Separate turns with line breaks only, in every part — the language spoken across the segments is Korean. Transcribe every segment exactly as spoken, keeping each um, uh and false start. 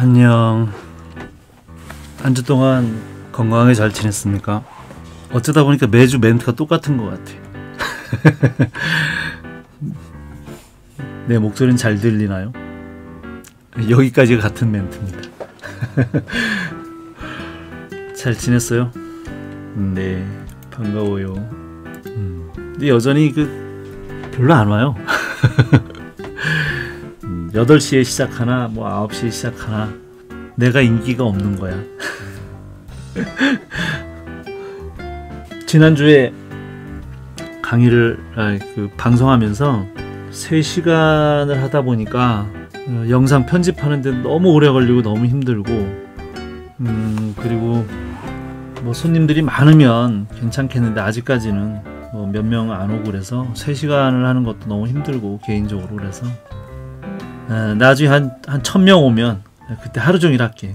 안녕. 한 주 동안 건강하게 잘 지냈습니까? 어쩌다 보니까 매주 멘트가 똑같은 것 같아. 내 목소리는 잘 들리나요? 여기까지가 같은 멘트입니다. 잘 지냈어요? 네, 반가워요. 음, 근데 여전히 그 별로 안 와요. 음, 여덟 시에 시작하나 뭐 아홉 시에 시작하나 내가 인기가 없는 거야. 지난주에 강의를 아, 그 방송하면서 세 시간을 하다 보니까 어, 영상 편집하는데 너무 오래 걸리고 너무 힘들고 음, 그리고 뭐 손님들이 많으면 괜찮겠는데 아직까지는 뭐 몇 명 안 오고 그래서 세 시간을 하는 것도 너무 힘들고 개인적으로 그래서 어, 나중에 한 한 천 명 오면 그때 하루 종일 할게.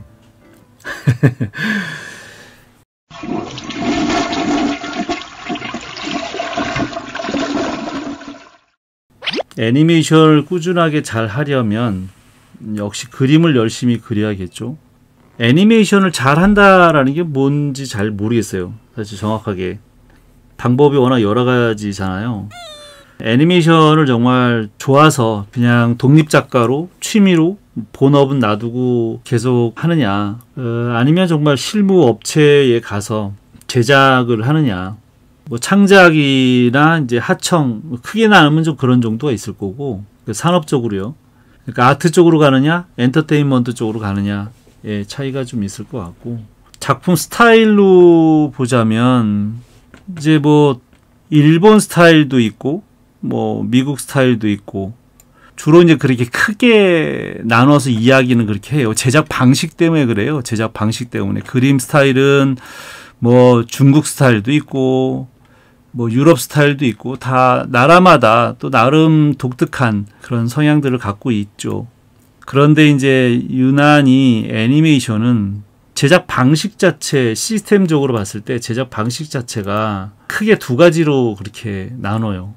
애니메이션을 꾸준하게 잘 하려면 역시 그림을 열심히 그려야겠죠. 애니메이션을 잘 한다라는 게 뭔지 잘 모르겠어요. 사실 정확하게. 방법이 워낙 여러 가지잖아요. 애니메이션을 정말 좋아서 그냥 독립작가로 취미로 본업은 놔두고 계속 하느냐, 어, 아니면 정말 실무 업체에 가서 제작을 하느냐. 뭐 창작이나 이제 하청 크게 나누면 좀 그런 정도가 있을 거고 산업적으로요. 그러니까 아트 쪽으로 가느냐, 엔터테인먼트 쪽으로 가느냐의 차이가 좀 있을 것 같고 작품 스타일로 보자면 이제 뭐 일본 스타일도 있고 뭐 미국 스타일도 있고 주로 이제 그렇게 크게 나눠서 이야기는 그렇게 해요. 제작 방식 때문에 그래요. 제작 방식 때문에 그림 스타일은 뭐 중국 스타일도 있고 뭐 유럽 스타일도 있고 다 나라마다 또 나름 독특한 그런 성향들을 갖고 있죠. 그런데 이제 유난히 애니메이션은 제작 방식 자체 시스템적으로 봤을 때 제작 방식 자체가 크게 두 가지로 그렇게 나눠요.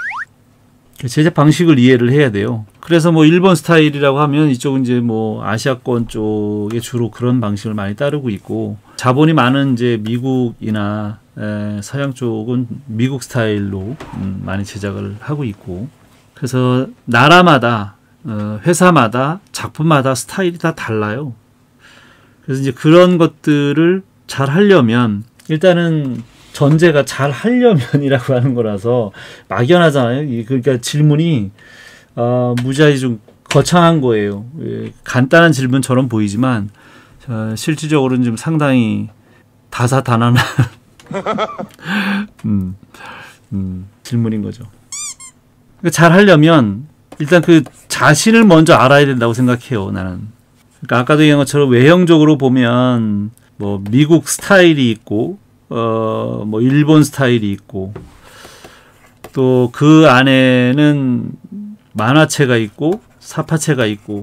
제작 방식을 이해를 해야 돼요. 그래서 뭐 일본 스타일이라고 하면 이쪽은 이제 뭐 아시아권 쪽에 주로 그런 방식을 많이 따르고 있고 자본이 많은 이제 미국이나 에, 서양 쪽은 미국 스타일로 음, 많이 제작을 하고 있고 그래서 나라마다 어, 회사마다 작품마다 스타일이 다 달라요. 그래서 이제 그런 것들을 잘 하려면 일단은 전제가 잘 하려면이라고 하는 거라서 막연하잖아요. 그러니까 질문이 어, 무지하게 좀 거창한 거예요. 예, 간단한 질문처럼 보이지만 어, 실질적으로는 좀 상당히 다사다난한 음, 음, 질문인 거죠. 그러니까 잘 하려면 일단 그 자신을 먼저 알아야 된다고 생각해요. 나는. 그러니까 아까도 얘기한 것처럼 외형적으로 보면 뭐 미국 스타일이 있고 어, 뭐 일본 스타일이 있고 또 그 안에는 만화체가 있고 사파체가 있고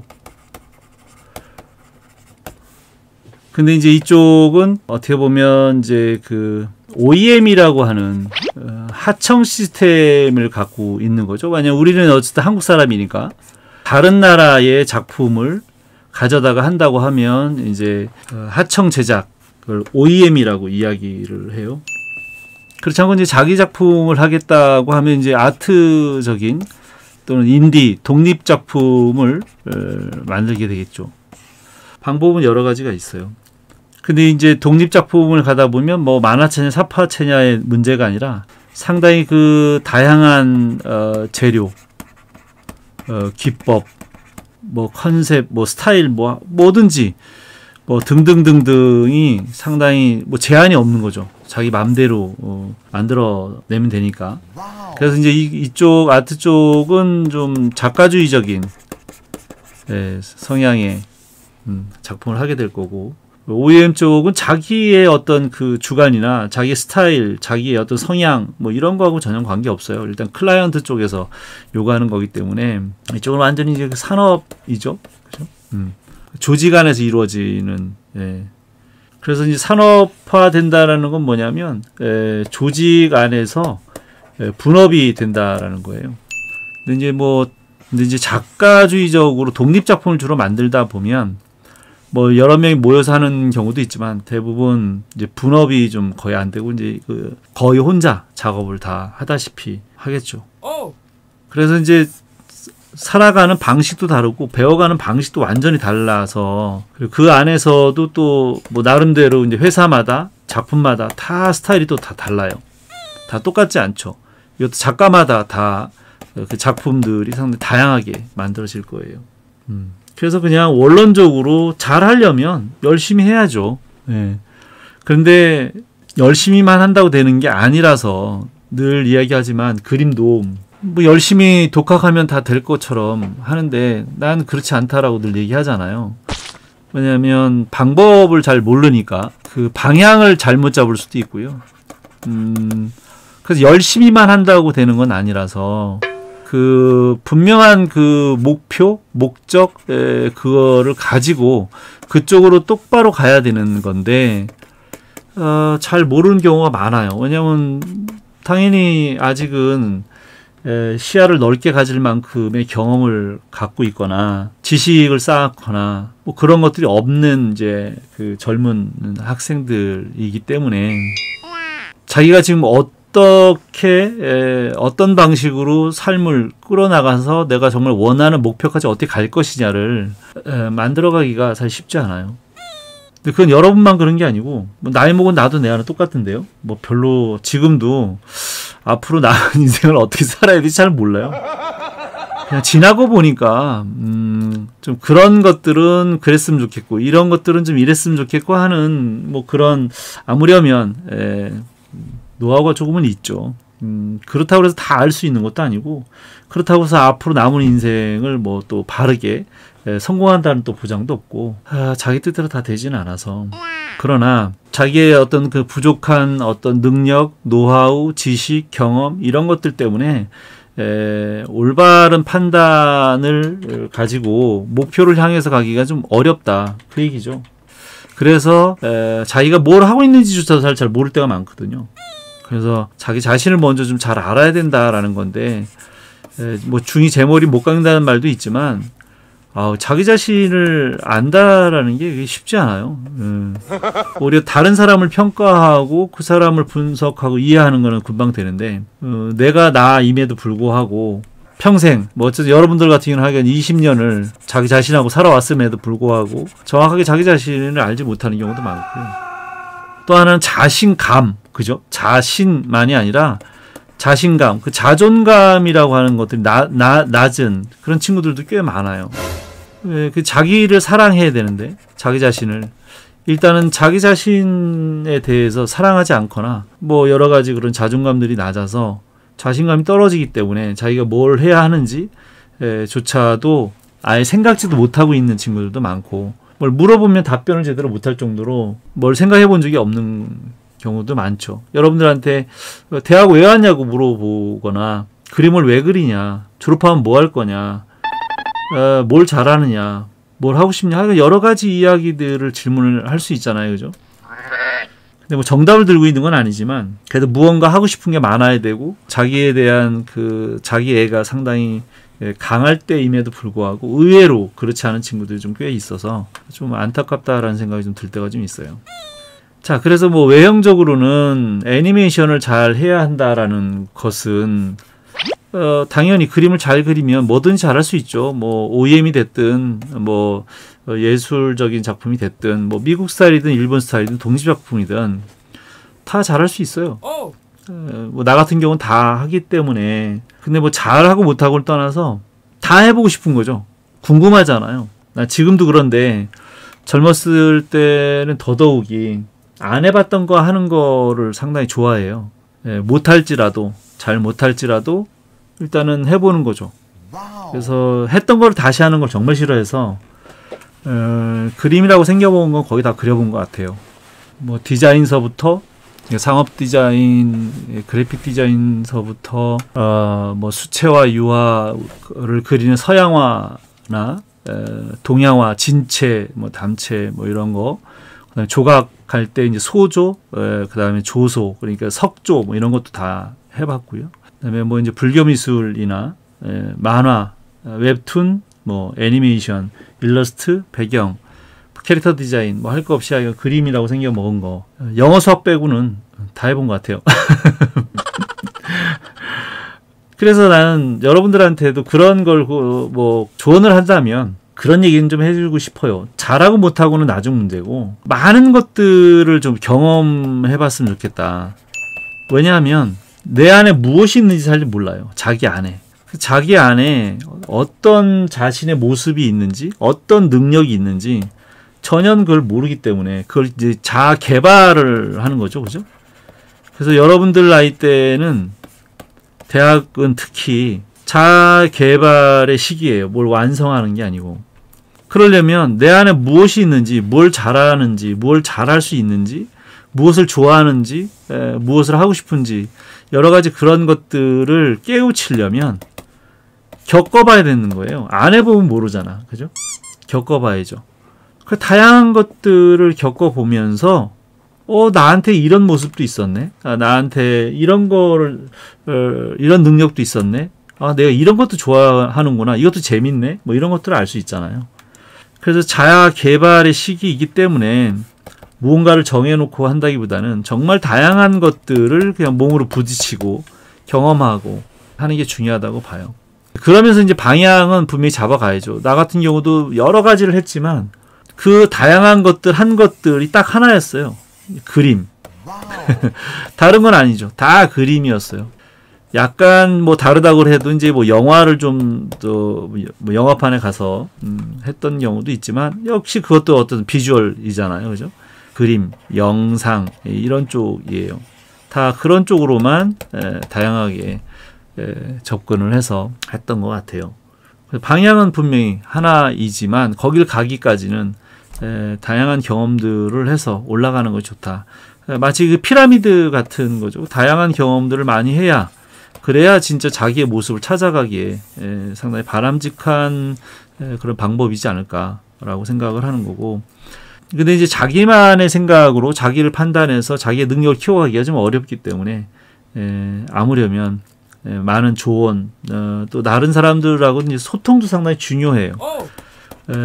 근데 이제 이쪽은 어떻게 보면 이제 그 오이엠이라고 하는 어, 하청 시스템을 갖고 있는 거죠. 왜냐면 우리는 어쨌든 한국 사람이니까 다른 나라의 작품을 가져다가 한다고 하면 이제 어, 하청 제작 그걸 오이엠이라고 이야기를 해요. 그렇지 않고 이제 자기 작품을 하겠다고 하면 이제 아트적인 또는 인디 독립 작품을 어, 만들게 되겠죠. 방법은 여러 가지가 있어요. 근데 이제 독립 작품을 가다 보면 뭐 만화체냐 사파체냐의 문제가 아니라 상당히 그 다양한 어, 재료, 어, 기법, 뭐 컨셉, 뭐 스타일, 뭐 뭐든지 뭐 등등등등이 상당히 뭐 제한이 없는 거죠. 자기 마음대로 어, 만들어내면 되니까. 그래서 이제 이, 이쪽 아트 쪽은 좀 작가주의적인 예, 성향의 음, 작품을 하게 될 거고 오이엠 쪽은 자기의 어떤 그 주관이나 자기의 스타일, 자기의 어떤 성향 뭐 이런 거하고 전혀 관계 없어요. 일단 클라이언트 쪽에서 요구하는 거기 때문에 이쪽은 완전히 이제 산업이죠. 그죠? 음. 조직 안에서 이루어지는 예. 그래서 이제 산업화 된다라는 건 뭐냐면 예, 조직 안에서 예, 분업이 된다라는 거예요. 근데 이제 뭐 근데 이제 작가주의적으로 독립 작품을 주로 만들다 보면 뭐 여러 명이 모여서 하는 경우도 있지만 대부분 이제 분업이 좀 거의 안 되고 이제 그 거의 혼자 작업을 다 하다시피 하겠죠. 그래서 이제 살아가는 방식도 다르고 배워가는 방식도 완전히 달라서 그리고 그 안에서도 또 뭐 나름대로 이제 회사마다 작품마다 다 스타일이 또 다 달라요. 다 똑같지 않죠. 이것도 작가마다 다 그 작품들이 상당히 다양하게 만들어질 거예요. 음. 그래서 그냥 원론적으로 잘 하려면 열심히 해야죠. 예. 그런데 열심히만 한다고 되는 게 아니라서 늘 이야기하지만 그림도 뭐 열심히 독학하면 다 될 것처럼 하는데 난 그렇지 않다라고 늘 얘기하잖아요. 왜냐하면 방법을 잘 모르니까 그 방향을 잘못 잡을 수도 있고요. 음, 그래서 열심히만 한다고 되는 건 아니라서 그 분명한 그 목표, 목적, 에, 그거를 가지고 그쪽으로 똑바로 가야 되는 건데 어, 잘 모르는 경우가 많아요. 왜냐하면 당연히 아직은 에, 시야를 넓게 가질 만큼의 경험을 갖고 있거나 지식을 쌓았거나 뭐 그런 것들이 없는 이제 그 젊은 학생들이기 때문에 자기가 지금 어떻게 에, 어떤 방식으로 삶을 끌어나가서 내가 정말 원하는 목표까지 어떻게 갈 것이냐를 에, 만들어가기가 사실 쉽지 않아요. 근데 그건 여러분만 그런 게 아니고 뭐 나이 먹은 나도 내 안은 똑같은데요. 뭐 별로 지금도 앞으로 나은 인생을 어떻게 살아야 될지 잘 몰라요. 그냥 지나고 보니까 음, 좀 그런 것들은 그랬으면 좋겠고 이런 것들은 좀 이랬으면 좋겠고 하는 뭐 그런 아무려면 에, 노하우가 조금은 있죠. 음, 그렇다고 해서 다 알 수 있는 것도 아니고 그렇다고 해서 앞으로 남은 인생을 뭐 또 바르게 에, 성공한다는 또 보장도 없고 아, 자기 뜻대로 다 되지는 않아서 그러나 자기의 어떤 그 부족한 어떤 능력, 노하우, 지식, 경험 이런 것들 때문에 에, 올바른 판단을 가지고 목표를 향해서 가기가 좀 어렵다 그 얘기죠. 그래서 에, 자기가 뭘 하고 있는지조차도 잘, 잘 모를 때가 많거든요. 그래서 자기 자신을 먼저 좀 잘 알아야 된다라는 건데 에, 뭐 중이 제 머리 못 깎는다는 말도 있지만 아, 자기 자신을 안다라는 게 쉽지 않아요. 음. 오히려 다른 사람을 평가하고 그 사람을 분석하고 이해하는 거는 금방 되는데 어, 내가 나임에도 불구하고 평생 뭐 어쨌든 여러분들 같은 경우는 하여간 이십 년을 자기 자신하고 살아왔음에도 불구하고 정확하게 자기 자신을 알지 못하는 경우도 많고요. 또 하나는 자신감, 그죠? 자신만이 아니라 자신감, 그 자존감이라고 하는 것들이 나, 나, 낮은 그런 친구들도 꽤 많아요. 그 자기를 사랑해야 되는데 자기 자신을 일단은 자기 자신에 대해서 사랑하지 않거나 뭐 여러 가지 그런 자존감들이 낮아서 자신감이 떨어지기 때문에 자기가 뭘 해야 하는지 에, 조차도 아예 생각지도 못하고 있는 친구들도 많고 뭘 물어보면 답변을 제대로 못할 정도로 뭘 생각해 본 적이 없는 경우도 많죠. 여러분들한테 대학 왜 왔냐고 물어보거나 그림을 왜 그리냐, 졸업하면 뭐 할 거냐, 어, 뭘 잘하느냐, 뭘 하고 싶냐, 여러 가지 이야기들을 질문을 할 수 있잖아요, 그죠? 근데 뭐 정답을 들고 있는 건 아니지만 그래도 무언가 하고 싶은 게 많아야 되고 자기에 대한 그 자기 애가 상당히 강할 때임에도 불구하고 의외로 그렇지 않은 친구들이 좀 꽤 있어서 좀 안타깝다라는 생각이 좀 들 때가 좀 있어요. 자, 그래서 뭐 외형적으로는 애니메이션을 잘 해야 한다라는 것은 어, 당연히 그림을 잘 그리면 뭐든지 잘할 수 있죠. 뭐 오이엠이 됐든 뭐 예술적인 작품이 됐든 뭐 미국 스타일이든 일본 스타일이든 독립 작품이든 다 잘할 수 있어요. 어, 뭐 나 같은 경우는 다 하기 때문에 근데 뭐 잘하고 못하고를 떠나서 다 해보고 싶은 거죠. 궁금하잖아요. 나 지금도 그런데 젊었을 때는 더더욱이 안 해봤던 거 하는 거를 상당히 좋아해요. 예, 못할지라도 잘 못할지라도 일단은 해보는 거죠. 그래서 했던 걸 다시 하는 걸 정말 싫어해서 어, 그림이라고 생겨본 건 거의 다 그려본 것 같아요. 뭐 디자인서부터 상업 디자인, 그래픽 디자인서부터 어, 뭐 수채화, 유화를 그리는 서양화나 에, 동양화, 진체, 뭐 담체, 뭐 이런 거, 그다음에 조각할 때 이제 소조, 에, 그다음에 조소, 그러니까 석조, 뭐 이런 것도 다 해봤고요. 그다음에 뭐 이제 불교 미술이나 에, 만화, 웹툰, 뭐 애니메이션, 일러스트, 배경 캐릭터 디자인 뭐 할 거 없이 그냥 그림이라고 생겨 먹은 거. 영어 수학 빼고는 다 해본 것 같아요. 그래서 나는 여러분들한테도 그런 걸 뭐 조언을 한다면 그런 얘기는 좀 해주고 싶어요. 잘하고 못하고는 나중 문제고 많은 것들을 좀 경험해봤으면 좋겠다. 왜냐하면 내 안에 무엇이 있는지 잘 몰라요. 자기 안에. 자기 안에 어떤 자신의 모습이 있는지 어떤 능력이 있는지 전혀 그걸 모르기 때문에 그걸 이제 자아 개발을 하는 거죠. 그죠? 그래서 여러분들 나이 때는 대학은 특히 자아 개발의 시기예요. 뭘 완성하는 게 아니고. 그러려면 내 안에 무엇이 있는지, 뭘 잘하는지, 뭘 잘할 수 있는지, 무엇을 좋아하는지, 에, 무엇을 하고 싶은지 여러 가지 그런 것들을 깨우치려면 겪어봐야 되는 거예요. 안 해보면 모르잖아. 그죠? 겪어봐야죠. 그 다양한 것들을 겪어보면서 어 나한테 이런 모습도 있었네. 아, 나한테 이런 거를 어, 이런 능력도 있었네. 아 내가 이런 것도 좋아하는구나. 이것도 재밌네. 뭐 이런 것들을 알 수 있잖아요. 그래서 자아 개발의 시기이기 때문에 무언가를 정해놓고 한다기보다는 정말 다양한 것들을 그냥 몸으로 부딪히고 경험하고 하는 게 중요하다고 봐요. 그러면서 이제 방향은 분명히 잡아가야죠. 나 같은 경우도 여러 가지를 했지만 그 다양한 것들 한 것들이 딱 하나였어요. 그림. 다른 건 아니죠. 다 그림이었어요. 약간 뭐 다르다고 해도 이제 뭐 영화를 좀 또 뭐 영화판에 가서 음 했던 경우도 있지만 역시 그것도 어떤 비주얼이잖아요. 그죠? 그림, 영상 이런 쪽이에요. 다 그런 쪽으로만 에, 다양하게 에, 접근을 해서 했던 것 같아요. 방향은 분명히 하나이지만 거길 가기까지는 에, 다양한 경험들을 해서 올라가는 것이 좋다. 에, 마치 그 피라미드 같은 거죠. 다양한 경험들을 많이 해야 그래야 진짜 자기의 모습을 찾아가기에 에, 상당히 바람직한 에, 그런 방법이지 않을까라고 생각을 하는 거고. 근데 이제 자기만의 생각으로 자기를 판단해서 자기의 능력을 키워가기가 좀 어렵기 때문에 에, 아무려면 에, 많은 조언, 어, 또 다른 사람들하고 이제 소통도 상당히 중요해요. 에,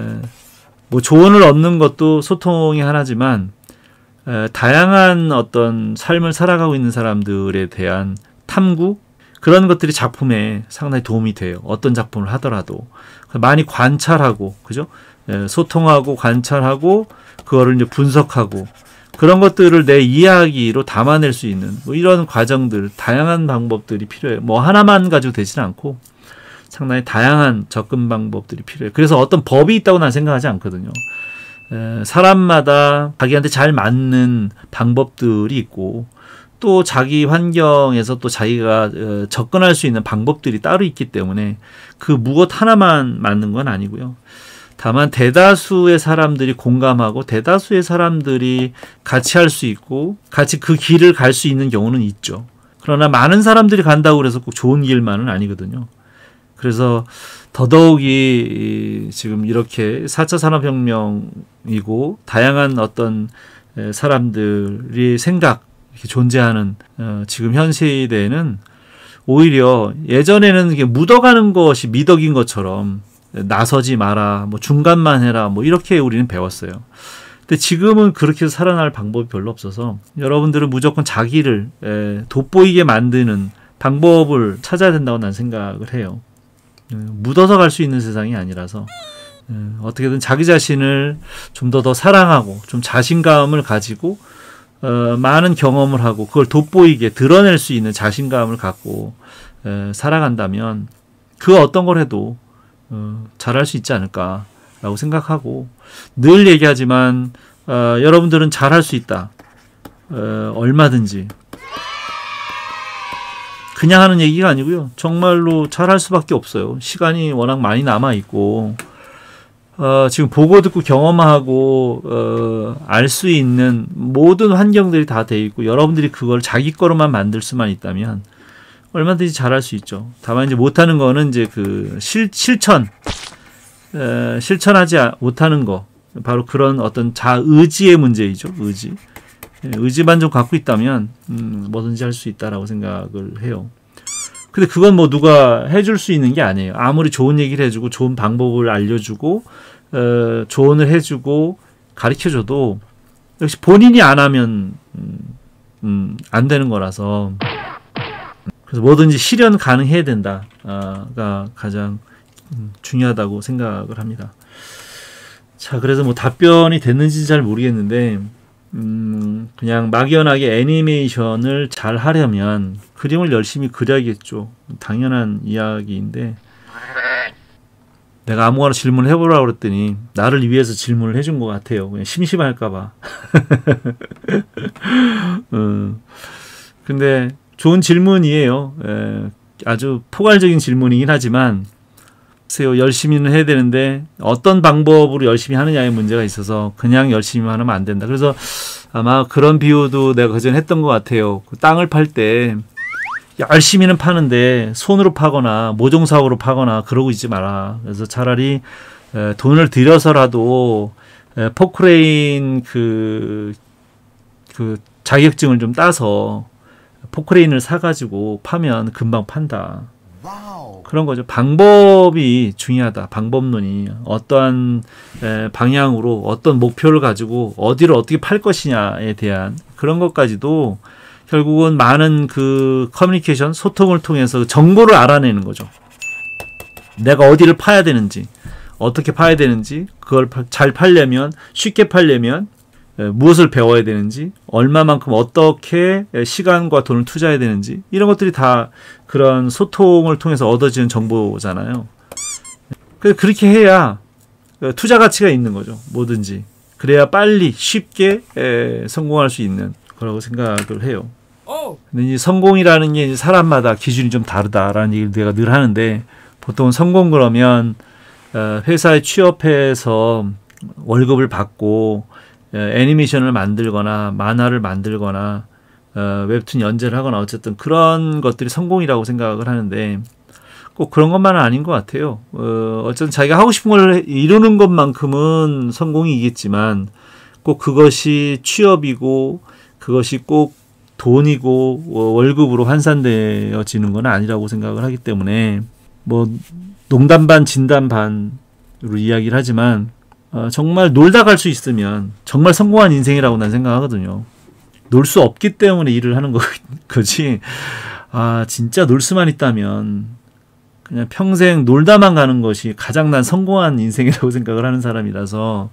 뭐 조언을 얻는 것도 소통이 하나지만 에, 다양한 어떤 삶을 살아가고 있는 사람들에 대한 탐구 그런 것들이 작품에 상당히 도움이 돼요. 어떤 작품을 하더라도 많이 관찰하고 그죠? 에, 소통하고 관찰하고 그거를 이제 분석하고 그런 것들을 내 이야기로 담아낼 수 있는 뭐 이런 과정들 다양한 방법들이 필요해요. 뭐 하나만 가지고 되지는 않고 상당히 다양한 접근 방법들이 필요해요. 그래서 어떤 법이 있다고 난 생각하지 않거든요. 에, 사람마다 자기한테 잘 맞는 방법들이 있고 또 자기 환경에서 또 자기가 어, 접근할 수 있는 방법들이 따로 있기 때문에 그 무엇 하나만 맞는 건 아니고요. 다만 대다수의 사람들이 공감하고 대다수의 사람들이 같이 할 수 있고 같이 그 길을 갈 수 있는 경우는 있죠. 그러나 많은 사람들이 간다고 해서 꼭 좋은 길만은 아니거든요. 그래서 더더욱이 지금 이렇게 사 차 산업혁명이고 다양한 어떤 사람들이 생각 이렇게 존재하는 어, 지금 현 시대에는 오히려 예전에는 이게 묻어가는 것이 미덕인 것처럼 나서지 마라, 뭐 중간만 해라, 뭐 이렇게 우리는 배웠어요. 근데 지금은 그렇게 해서 살아날 방법이 별로 없어서 여러분들은 무조건 자기를 에, 돋보이게 만드는 방법을 찾아야 된다고 난 생각을 해요. 에, 묻어서 갈 수 있는 세상이 아니라서 에, 어떻게든 자기 자신을 좀 더 더 사랑하고 좀 자신감을 가지고 어, 많은 경험을 하고 그걸 돋보이게 드러낼 수 있는 자신감을 갖고 에, 살아간다면 그 어떤 걸 해도 어, 잘할 수 있지 않을까라고 생각하고 늘 얘기하지만 어, 여러분들은 잘할 수 있다. 어, 얼마든지 그냥 하는 얘기가 아니고요. 정말로 잘할 수밖에 없어요. 시간이 워낙 많이 남아있고 어, 지금 보고 듣고 경험하고 어, 알 수 있는 모든 환경들이 다 돼 있고 여러분들이 그걸 자기 거로만 만들 수만 있다면 얼마든지 잘할 수 있죠. 다만 이제 못하는 거는 이제 그 실, 실천 에, 실천하지 못하는 거 바로 그런 어떤 자의지의 문제이죠. 의지 예, 의지만 좀 갖고 있다면 음, 뭐든지 할 수 있다라고 생각을 해요. 근데 그건 뭐 누가 해줄 수 있는 게 아니에요. 아무리 좋은 얘기를 해주고 좋은 방법을 알려주고 어, 조언을 해주고 가르쳐줘도 역시 본인이 안 하면 음, 음, 안 되는 거라서 그래서 뭐든지 실현 가능해야 된다가 가장 음, 중요하다고 생각을 합니다. 자, 그래서 뭐 답변이 됐는지 잘 모르겠는데 음, 그냥 막연하게 애니메이션을 잘 하려면 그림을 열심히 그려야겠죠. 당연한 이야기인데 내가 아무거나 질문을 해보라고 그랬더니 나를 위해서 질문을 해준 것 같아요. 그냥 심심할까봐. 음, 근데 좋은 질문이에요. 에, 아주 포괄적인 질문이긴 하지만 글쎄요, 열심히는 해야 되는데 어떤 방법으로 열심히 하느냐에 문제가 있어서 그냥 열심히 하면 안 된다. 그래서 아마 그런 비유도 내가 그전에 했던 것 같아요. 그 땅을 팔 때 열심히는 파는데 손으로 파거나 모종사업으로 파거나 그러고 있지 마라. 그래서 차라리 에, 돈을 들여서라도 에, 포크레인 그, 그 자격증을 좀 따서 포크레인을 사가지고 파면 금방 판다. 그런 거죠. 방법이 중요하다. 방법론이 어떠한 에, 방향으로 어떤 목표를 가지고 어디를 어떻게 팔 것이냐에 대한 그런 것까지도 결국은 많은 그 커뮤니케이션, 소통을 통해서 정보를 알아내는 거죠. 내가 어디를 파야 되는지, 어떻게 파야 되는지, 그걸 잘 팔려면, 쉽게 팔려면 무엇을 배워야 되는지, 얼마만큼 어떻게 시간과 돈을 투자해야 되는지, 이런 것들이 다 그런 소통을 통해서 얻어지는 정보잖아요. 그렇게 해야 투자 가치가 있는 거죠. 뭐든지. 그래야 빨리 쉽게 성공할 수 있는 거라고 생각을 해요. 근데 이 성공이라는 게 사람마다 기준이 좀 다르다라는 얘기를 내가 늘 하는데, 보통 성공 그러면 회사에 취업해서 월급을 받고 애니메이션을 만들거나 만화를 만들거나 웹툰 연재를 하거나 어쨌든 그런 것들이 성공이라고 생각을 하는데 꼭 그런 것만은 아닌 것 같아요. 어, 어쨌든 자기가 하고 싶은 걸 이루는 것만큼은 성공이겠지만 꼭 그것이 취업이고 그것이 꼭 돈이고 월급으로 환산되어지는 건 아니라고 생각을 하기 때문에 뭐 농담 반 진담 반으로 이야기를 하지만 어, 정말 놀다 갈 수 있으면 정말 성공한 인생이라고 난 생각하거든요. 놀 수 없기 때문에 일을 하는 거, 거지. 아, 진짜 놀 수만 있다면 그냥 평생 놀다만 가는 것이 가장 난 성공한 인생이라고 생각을 하는 사람이라서.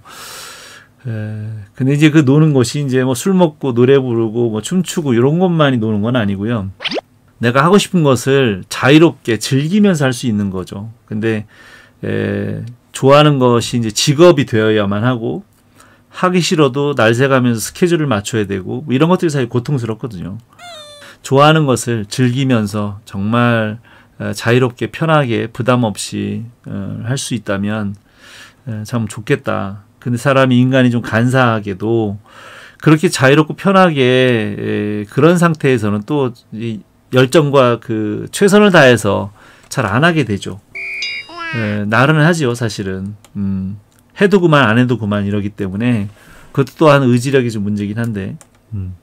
에, 근데 이제 그 노는 것이 이제 뭐 술 먹고 노래 부르고 뭐 춤추고 이런 것만이 노는 건 아니고요. 내가 하고 싶은 것을 자유롭게 즐기면서 할 수 있는 거죠. 근데 에, 좋아하는 것이 이제 직업이 되어야만 하고 하기 싫어도 날새 가면서 스케줄을 맞춰야 되고 뭐 이런 것들이 사실 고통스럽거든요. 좋아하는 것을 즐기면서 정말 자유롭게 편하게 부담 없이 할 수 있다면 참 좋겠다. 근데 사람이 인간이 좀 간사하게도 그렇게 자유롭고 편하게 그런 상태에서는 또 열정과 그 최선을 다해서 잘 안 하게 되죠. 에, 나는 하지요, 사실은. 음, 해도 그만, 안 해도 그만 이러기 때문에 그것도 또한 의지력이 좀 문제긴 한데. 음.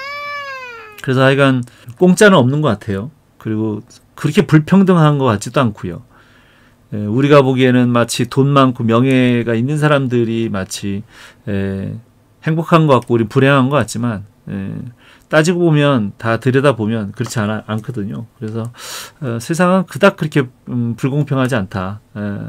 그래서 하여간 공짜는 없는 것 같아요. 그리고 그렇게 불평등한 것 같지도 않고요. 에, 우리가 보기에는 마치 돈 많고 명예가 있는 사람들이 마치 에, 행복한 것 같고 우리 불행한 것 같지만 에, 따지고 보면 다 들여다보면 그렇지 않아, 않거든요. 그래서 어, 세상은 그닥 그렇게 음, 불공평하지 않다. 에,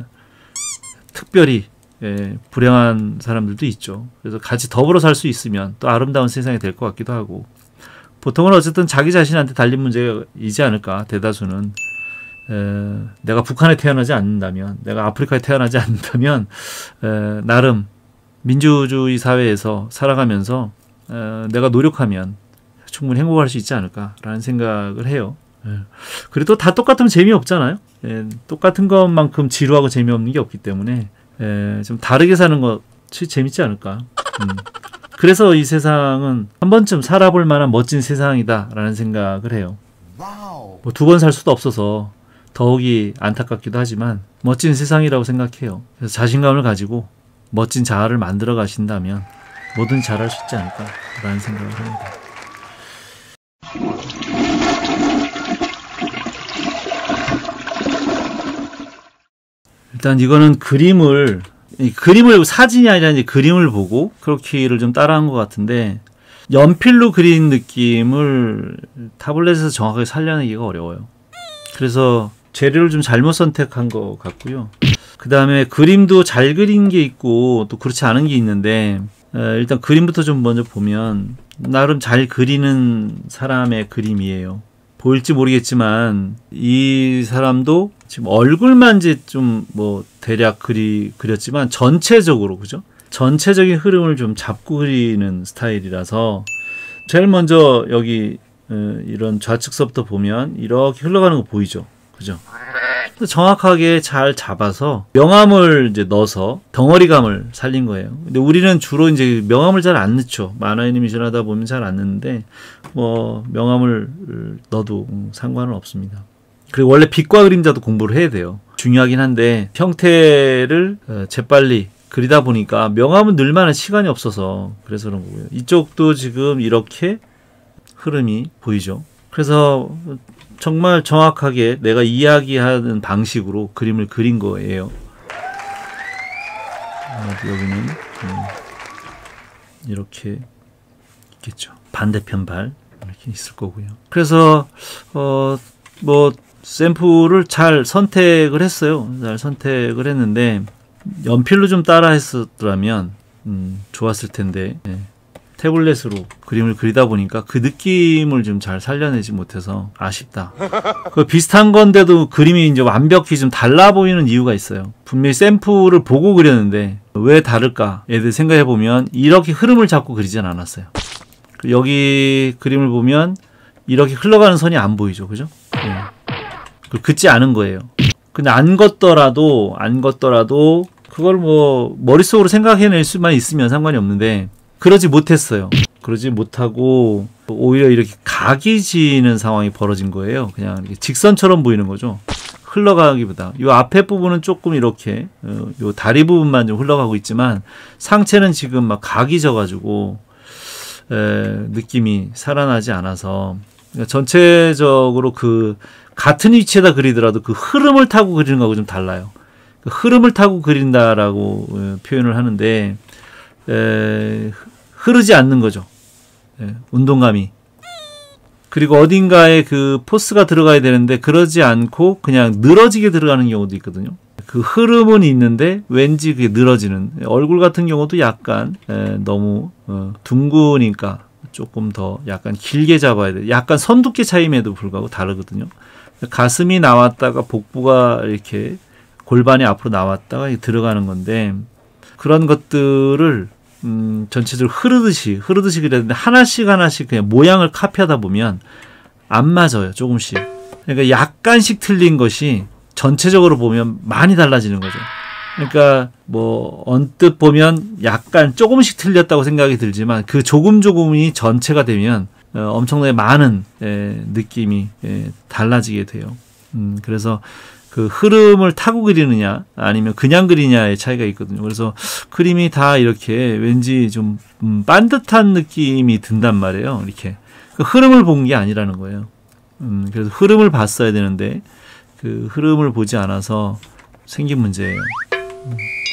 특별히 에, 불행한 사람들도 있죠. 그래서 같이 더불어 살 수 있으면 또 아름다운 세상이 될 것 같기도 하고 보통은 어쨌든 자기 자신한테 달린 문제이지 않을까. 대다수는 에, 내가 북한에 태어나지 않는다면 내가 아프리카에 태어나지 않는다면 에, 나름 민주주의 사회에서 살아가면서 에, 내가 노력하면 충분히 행복할 수 있지 않을까라는 생각을 해요. 예. 그래도 다 똑같으면 재미없잖아요. 예, 똑같은 것만큼 지루하고 재미없는 게 없기 때문에 예, 좀 다르게 사는 것이 재밌지 않을까. 음. 그래서 이 세상은 한 번쯤 살아볼 만한 멋진 세상이다라는 생각을 해요. 뭐 두 번 살 수도 없어서 더욱이 안타깝기도 하지만 멋진 세상이라고 생각해요. 그래서 자신감을 가지고 멋진 자아를 만들어 가신다면 뭐든 잘할 수 있지 않을까라는 생각을 합니다. 일단 이거는 그림을 이 그림을 사진이 아니라 이제 그림을 보고 크로키를 좀 따라한 것 같은데 연필로 그린 느낌을 타블렛에서 정확하게 살려내기가 어려워요. 그래서 재료를 좀 잘못 선택한 것 같고요. 그 다음에 그림도 잘 그린 게 있고 또 그렇지 않은 게 있는데 일단 그림부터 좀 먼저 보면 나름 잘 그리는 사람의 그림이에요. 보일지 모르겠지만 이 사람도 지금 얼굴만 이제 좀 뭐 대략 그리 그렸지만 전체적으로 그죠? 전체적인 흐름을 좀 잡고 그리는 스타일이라서 제일 먼저 여기 이런 좌측서부터 보면 이렇게 흘러가는 거 보이죠? 그죠? 정확하게 잘 잡아서 명암을 이제 넣어서 덩어리감을 살린 거예요. 근데 우리는 주로 이제 명암을 잘 안 넣죠. 만화 애니메이션 하다 보면 잘 안 넣는데 뭐 명암을 넣어도 상관은 없습니다. 그리고 원래 빛과 그림자도 공부를 해야 돼요. 중요하긴 한데 형태를 재빨리 그리다 보니까 명암은 넣을 만한 시간이 없어서 그래서 그런 거고요. 이쪽도 지금 이렇게 흐름이 보이죠. 그래서 정말 정확하게 내가 이야기하는 방식으로 그림을 그린 거예요. 여기는 음, 이렇게 있겠죠. 반대편 발 이렇게 있을 거고요. 그래서 어, 뭐 샘플을 잘 선택을 했어요. 잘 선택을 했는데 연필로 좀 따라 했었더라면 음, 좋았을 텐데 네. 태블릿으로 그림을 그리다 보니까 그 느낌을 좀 잘 살려내지 못해서 아쉽다. 그 비슷한 건데도 그림이 이제 완벽히 좀 달라 보이는 이유가 있어요. 분명히 샘플을 보고 그렸는데 왜 다를까? 얘들 생각해 보면 이렇게 흐름을 잡고 그리진 않았어요. 여기 그림을 보면 이렇게 흘러가는 선이 안 보이죠, 그죠? 네. 긋지 않은 거예요. 근데 안 걷더라도 안 걷더라도 그걸 뭐 머릿속으로 생각해낼 수만 있으면 상관이 없는데. 그러지 못했어요. 그러지 못하고 오히려 이렇게 각이 지는 상황이 벌어진 거예요. 그냥 이렇게 직선처럼 보이는 거죠. 흘러가기보다 이 앞에 부분은 조금 이렇게 어, 요 다리 부분만 좀 흘러가고 있지만 상체는 지금 막 각이 져가지고 에, 느낌이 살아나지 않아서 그러니까 전체적으로 그 같은 위치에다 그리더라도 그 흐름을 타고 그리는 거하고 좀 달라요. 그 흐름을 타고 그린다라고 어, 표현을 하는데 에, 흐르지 않는 거죠. 에, 운동감이. 그리고 어딘가에 그 포스가 들어가야 되는데 그러지 않고 그냥 늘어지게 들어가는 경우도 있거든요. 그 흐름은 있는데 왠지 그게 늘어지는. 얼굴 같은 경우도 약간 에, 너무 어, 둥그니까 조금 더 약간 길게 잡아야 돼. 약간 선 두께 차이임에도 불구하고 다르거든요. 가슴이 나왔다가 복부가 이렇게 골반이 앞으로 나왔다가 들어가는 건데 그런 것들을 음, 전체적으로 흐르듯이 흐르듯이 그랬는데 하나씩 하나씩 그냥 모양을 카피하다 보면 안 맞아요. 조금씩. 그러니까 약간씩 틀린 것이 전체적으로 보면 많이 달라지는 거죠. 그러니까 뭐 언뜻 보면 약간 조금씩 틀렸다고 생각이 들지만 그 조금 조금이 전체가 되면 어, 엄청나게 많은 에, 느낌이 에, 달라지게 돼요. 음, 그래서 그 흐름을 타고 그리느냐 아니면 그냥 그리냐의 차이가 있거든요. 그래서 그림이 다 이렇게 왠지 좀 음, 반듯한 느낌이 든단 말이에요. 이렇게 그 흐름을 본 게 아니라는 거예요. 음, 그래서 흐름을 봤어야 되는데 그 흐름을 보지 않아서 생긴 문제예요. 음.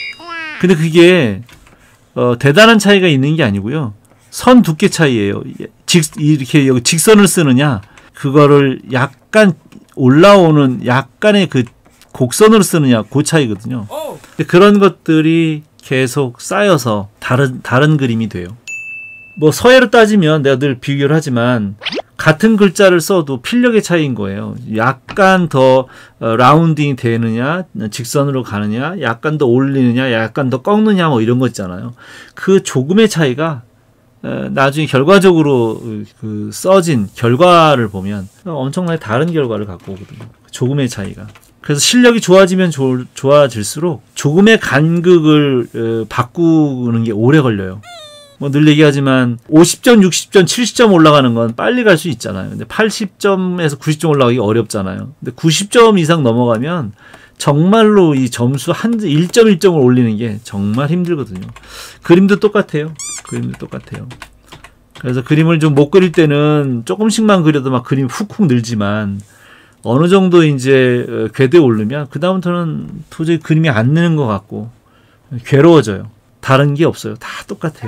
근데 그게 어, 대단한 차이가 있는 게 아니고요. 선 두께 차이예요. 직, 이렇게 여기 직선을 쓰느냐 그거를 약간 올라오는 약간의 그 곡선으로 쓰느냐 그 차이거든요. 그런 것들이 계속 쌓여서 다른 다른 그림이 돼요. 뭐 서예로 따지면 내가 늘 비교를 하지만 같은 글자를 써도 필력의 차이인 거예요. 약간 더 라운딩이 되느냐 직선으로 가느냐 약간 더 올리느냐 약간 더 꺾느냐 뭐 이런 거 있잖아요. 그 조금의 차이가 나중에 결과적으로 그 써진 결과를 보면 엄청나게 다른 결과를 갖고 오거든요. 조금의 차이가. 그래서 실력이 좋아지면 조, 좋아질수록 조금의 간극을 어, 바꾸는 게 오래 걸려요. 뭐 늘 얘기하지만 오십 점, 육십 점, 칠십 점 올라가는 건 빨리 갈 수 있잖아요. 근데 팔십 점에서 구십 점 올라가기 어렵잖아요. 근데 구십 점 이상 넘어가면 정말로 이 점수 한 일 점 일 점을 올리는 게 정말 힘들거든요. 그림도 똑같아요. 그림도 똑같아요. 그래서 그림을 좀 못 그릴 때는 조금씩만 그려도 막 그림이 훅훅 늘지만 어느 정도 이제 궤도에 오르면 그 다음부터는 도저히 그림이 안 느는 것 같고 괴로워져요. 다른 게 없어요. 다 똑같아요.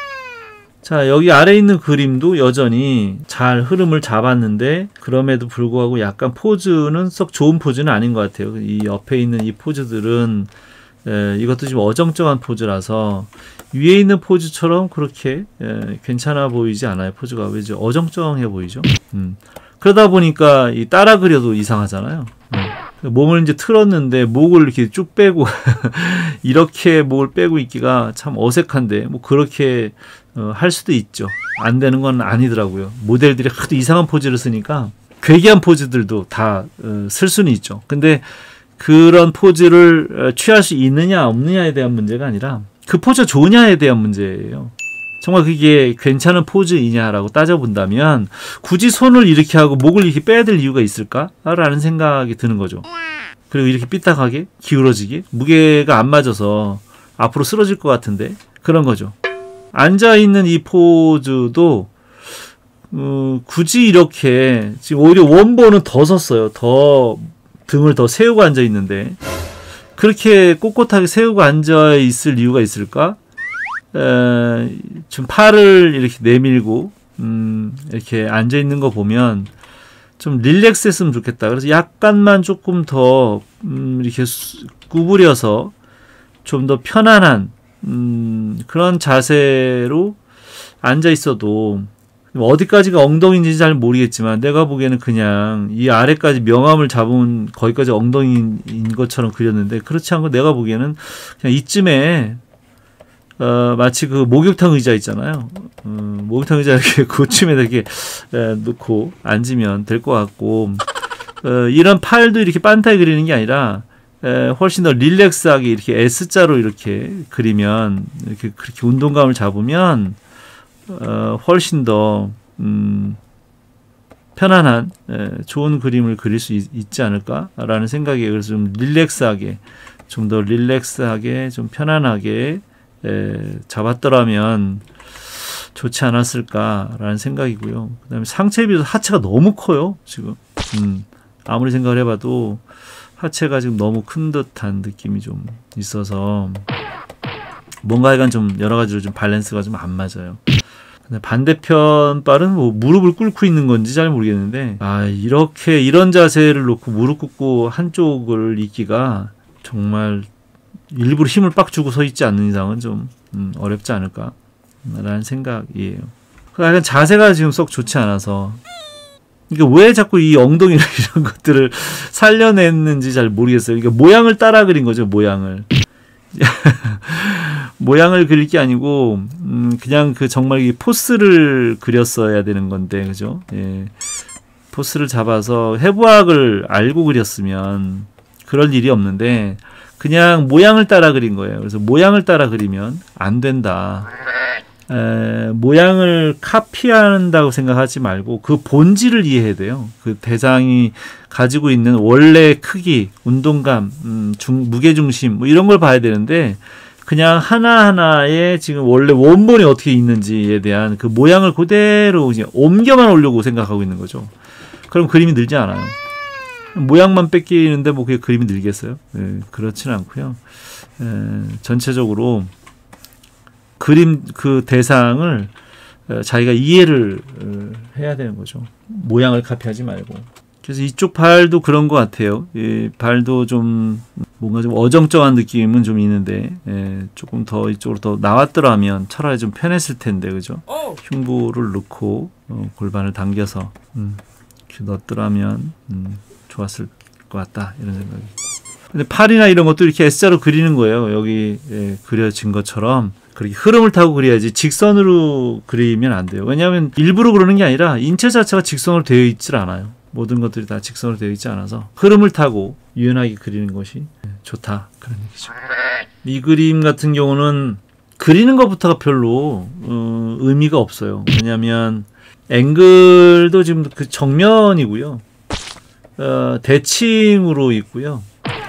자, 여기 아래 있는 그림도 여전히 잘 흐름을 잡았는데 그럼에도 불구하고 약간 포즈는 썩 좋은 포즈는 아닌 것 같아요. 이 옆에 있는 이 포즈들은 에, 이것도 지금 어정쩡한 포즈라서 위에 있는 포즈처럼 그렇게 에, 괜찮아 보이지 않아요. 포즈가 왜 어정쩡해 보이죠? 음. 그러다 보니까 이 따라 그려도 이상하잖아요. 음. 몸을 이제 틀었는데 목을 이렇게 쭉 빼고 이렇게 목을 빼고 있기가 참 어색한데 뭐 그렇게 어, 할 수도 있죠. 안 되는 건 아니더라고요. 모델들이 하도 이상한 포즈를 쓰니까 괴기한 포즈들도 다 쓸 어, 수는 있죠. 근데 그런 포즈를 취할 수 있느냐 없느냐에 대한 문제가 아니라 그 포즈가 좋으냐에 대한 문제예요. 정말 그게 괜찮은 포즈이냐라고 따져본다면 굳이 손을 이렇게 하고 목을 이렇게 빼야 될 이유가 있을까라는 생각이 드는 거죠. 그리고 이렇게 삐딱하게 기울어지게 무게가 안 맞아서 앞으로 쓰러질 것 같은데 그런 거죠. 앉아있는 이 포즈도 어, 굳이 이렇게 지금 오히려 원본은 더 섰어요. 더 등을 더 세우고 앉아있는데 그렇게 꼿꼿하게 세우고 앉아있을 이유가 있을까? 에, 좀 팔을 이렇게 내밀고 음, 이렇게 앉아 있는 거 보면 좀 릴렉스 했으면 좋겠다. 그래서 약간만 조금 더 음, 이렇게 수, 구부려서 좀 더 편안한 음, 그런 자세로 앉아 있어도 어디까지가 엉덩이인지 잘 모르겠지만 내가 보기에는 그냥 이 아래까지 명암을 잡으면 거기까지 엉덩이인 것처럼 그렸는데 그렇지 않고 내가 보기에는 그냥 이쯤에 어, 마치 그 목욕탕 의자 있잖아요. 어, 목욕탕 의자 이렇게 그쯤에 이렇게 에, 놓고 앉으면 될 것 같고, 어, 이런 팔도 이렇게 반타에 그리는 게 아니라, 에, 훨씬 더 릴렉스하게 이렇게 S자로 이렇게 그리면, 이렇게 그렇게 운동감을 잡으면, 어, 훨씬 더, 음, 편안한, 에, 좋은 그림을 그릴 수 있, 있지 않을까라는 생각이에요. 그래서 좀 릴렉스하게, 좀 더 릴렉스하게, 좀 편안하게, 에, 잡았더라면 좋지 않았을까라는 생각이고요. 그 다음에 상체에 비해서 하체가 너무 커요. 지금 음, 아무리 생각을 해봐도 하체가 지금 너무 큰 듯한 느낌이 좀 있어서 뭔가 약간 좀 여러 가지로 좀 밸런스가 좀 안 맞아요. 근데 반대편 발은 뭐 무릎을 꿇고 있는 건지 잘 모르겠는데 아 이렇게 이런 자세를 놓고 무릎 꿇고 한쪽을 있기가 정말 일부러 힘을 빡 주고 서 있지 않는 이상은 좀 음, 어렵지 않을까 라는 생각이에요. 약간 자세가 지금 썩 좋지 않아서 이게 왜 자꾸 이 엉덩이를 이런 것들을 살려냈는지 잘 모르겠어요. 이게 모양을 따라 그린 거죠. 모양을 모양을 그릴 게 아니고 음, 그냥 그 정말 이 포스를 그렸어야 되는 건데 그죠? 예. 포스를 잡아서 해부학을 알고 그렸으면 그럴 일이 없는데 그냥 모양을 따라 그린 거예요. 그래서 모양을 따라 그리면 안 된다. 에, 모양을 카피한다고 생각하지 말고 그 본질을 이해해야 돼요. 그 대상이 가지고 있는 원래 크기, 운동감, 음, 중, 무게중심 뭐 이런 걸 봐야 되는데 그냥 하나하나의 지금 원래 원본이 어떻게 있는지에 대한 그 모양을 그대로 그냥 옮겨만 오려고 생각하고 있는 거죠. 그럼 그림이 늘지 않아요. 모양만 뺏기는데 뭐 그게 그림이 늘겠어요? 예, 그렇지는 않고요. 에, 전체적으로 그림 그 대상을 에, 자기가 이해를 에, 해야 되는 거죠. 모양을 카피하지 말고. 그래서 이쪽 발도 그런 것 같아요. 이 발도 좀 뭔가 좀 어정쩡한 느낌은 좀 있는데 에, 조금 더 이쪽으로 더 나왔더라면 차라리 좀 편했을 텐데 그죠? 흉부를 넣고 어, 골반을 당겨서 음, 이렇게 넣었더라면 음, 좋았을 것 같다 이런 생각이. 근데 팔이나 이런 것도 이렇게 S자로 그리는 거예요. 여기 예, 그려진 것처럼 그렇게 흐름을 타고 그려야지 직선으로 그리면 안 돼요. 왜냐하면 일부러 그러는 게 아니라 인체 자체가 직선으로 되어 있질 않아요. 모든 것들이 다 직선으로 되어 있지 않아서 흐름을 타고 유연하게 그리는 것이 좋다 그런 얘기죠. 이 그림 같은 경우는 그리는 것부터가 별로 어, 의미가 없어요. 왜냐하면 앵글도 지금 그 정면이고요. 어, 대칭으로 있고요.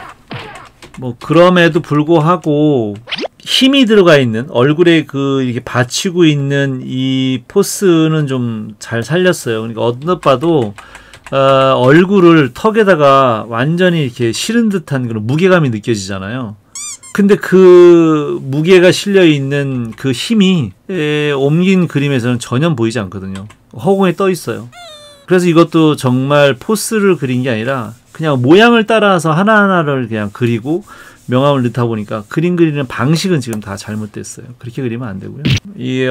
뭐 그럼에도 불구하고 힘이 들어가 있는 얼굴에 그 이렇게 받치고 있는 이 포스는 좀 잘 살렸어요. 그러니까 어느 봐도 어, 얼굴을 턱에다가 완전히 이렇게 실은 듯한 그런 무게감이 느껴지잖아요. 근데 그 무게가 실려 있는 그 힘이 에, 옮긴 그림에서는 전혀 보이지 않거든요. 허공에 떠 있어요. 그래서 이것도 정말 포스를 그린 게 아니라 그냥 모양을 따라서 하나하나를 그냥 그리고 명암을 넣다 보니까 그림 그리는 방식은 지금 다 잘못됐어요. 그렇게 그리면 안 되고요. 이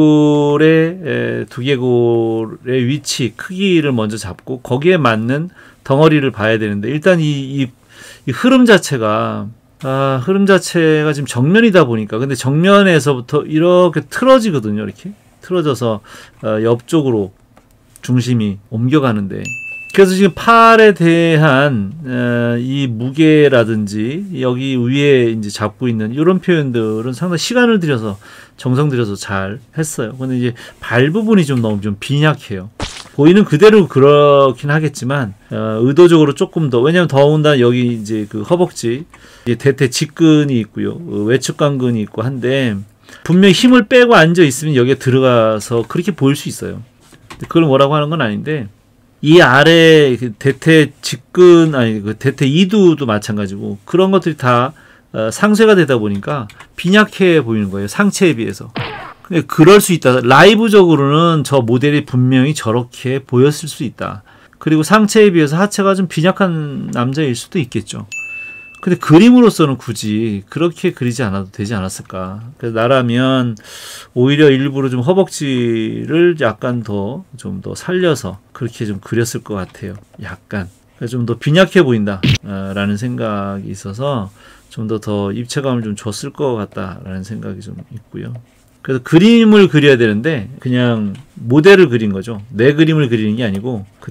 얼굴의 두개골의 위치, 크기를 먼저 잡고 거기에 맞는 덩어리를 봐야 되는데 일단 이, 이, 이 흐름 자체가 아, 흐름 자체가 지금 정면이다 보니까 근데 정면에서부터 이렇게 틀어지거든요. 이렇게 틀어져서 어, 옆쪽으로 중심이 옮겨가는데 그래서 지금 팔에 대한 어, 이 무게라든지 여기 위에 이제 잡고 있는 이런 표현들은 상당히 시간을 들여서 정성 들여서 잘 했어요. 근데 이제 발 부분이 좀 너무 좀 빈약해요. 보이는 그대로 그렇긴 하겠지만 어, 의도적으로 조금 더 왜냐하면 더군다나 여기 이제 그 허벅지 이제 대퇴 직근이 있고요, 어, 외측 관근이 있고 한데 분명 힘을 빼고 앉아 있으면 여기에 들어가서 그렇게 보일 수 있어요. 그걸 뭐라고 하는 건 아닌데 이 아래 그 대퇴 직근 아니 그 대퇴 이두도 마찬가지고 그런 것들이 다 어, 상쇄가 되다 보니까 빈약해 보이는 거예요. 상체에 비해서. 근데 그럴 수 있다. 라이브적으로는 저 모델이 분명히 저렇게 보였을 수 있다. 그리고 상체에 비해서 하체가 좀 빈약한 남자일 수도 있겠죠. 근데 그림으로서는 굳이 그렇게 그리지 않아도 되지 않았을까. 그래서 나라면 오히려 일부러 좀 허벅지를 약간 더 좀 더 살려서 그렇게 좀 그렸을 것 같아요. 약간. 좀 더 빈약해 보인다 라는 생각이 있어서 좀 더 더 입체감을 좀 줬을 것 같다라는 생각이 좀 있고요. 그래서 그림을 그려야 되는데 그냥 모델을 그린 거죠. 내 그림을 그리는 게 아니고 그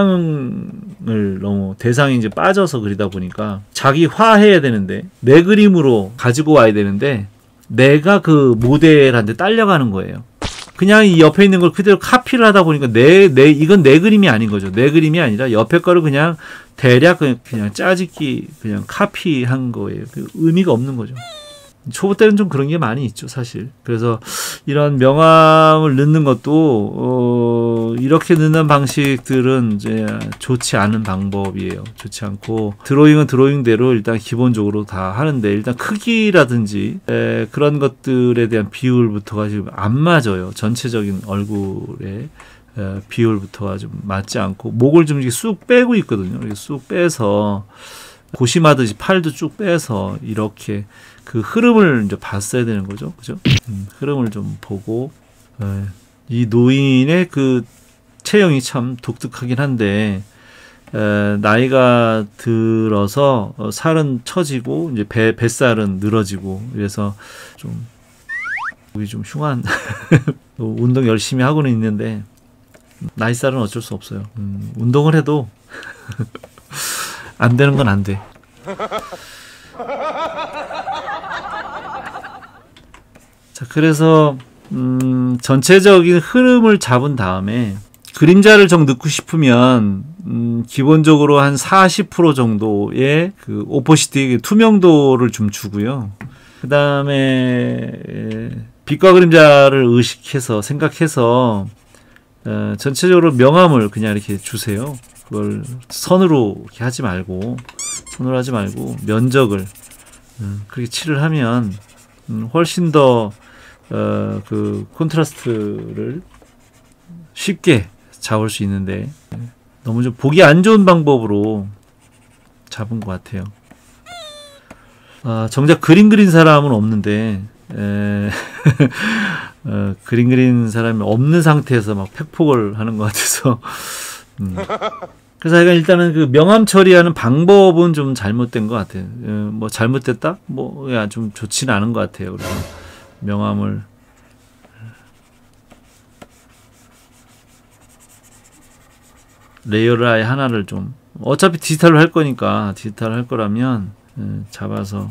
대상을 너무 대상이 이제 빠져서 그리다 보니까 자기 화해야 되는데 내 그림으로 가지고 와야 되는데 내가 그 모델한테 딸려가는 거예요. 그냥 이 옆에 있는 걸 그대로 카피를 하다 보니까 내, 내 이건 내 그림이 아닌 거죠. 내 그림이 아니라 옆에 거를 그냥 대략 그냥, 그냥 짜집기 그냥 카피한 거예요. 그 의미가 없는 거죠. 초보 때는 좀 그런 게 많이 있죠, 사실. 그래서 이런 명암을 넣는 것도 어, 이렇게 넣는 방식들은 이제 좋지 않은 방법이에요. 좋지 않고 드로잉은 드로잉대로 일단 기본적으로 다 하는데 일단 크기라든지 에, 그런 것들에 대한 비율부터가 지금 안 맞아요. 전체적인 얼굴에 에, 비율부터가 좀 맞지 않고 목을 좀 이렇게 쑥 빼고 있거든요. 이렇게 쑥 빼서 고심하듯이 팔도 쭉 빼서 이렇게 그 흐름을 이제 봤어야 되는 거죠. 그죠? 음, 흐름을 좀 보고, 에, 이 노인의 그 체형이 참 독특하긴 한데, 에, 나이가 들어서 어, 살은 처지고, 이제 배, 뱃살은 늘어지고, 그래서 좀, 우리 좀 흉한, 운동 열심히 하고는 있는데, 나이살은 어쩔 수 없어요. 음, 운동을 해도, 안 되는 건 안 돼. 자, 그래서 음, 전체적인 흐름을 잡은 다음에 그림자를 좀 넣고 싶으면 음, 기본적으로 한 사십 퍼센트 정도의 그 오포시티 투명도를 좀 주고요. 그 다음에 빛과 그림자를 의식해서 생각해서 어, 전체적으로 명암을 그냥 이렇게 주세요. 그걸 선으로 이렇게 하지 말고 손으로 하지 말고 면적을 음, 그렇게 칠을 하면 음, 훨씬 더 어, 그 콘트라스트를 쉽게 잡을 수 있는데 너무 좀 보기 안 좋은 방법으로 잡은 것 같아요. 아, 정작 그림 그린 사람은 없는데 에, 어, 그림 그린 사람이 없는 상태에서 막 팩폭을 하는 것 같아서 음. 그래서 제가 일단은 그 명암 처리하는 방법은 좀 잘못된 것 같아요. 어, 뭐 잘못됐다? 뭐, 야, 좀 좋지는 않은 것 같아요. 그래서 명암을 레이어를 아예 하나를 좀 어차피 디지털로 할 거니까 디지털 할 거라면 에, 잡아서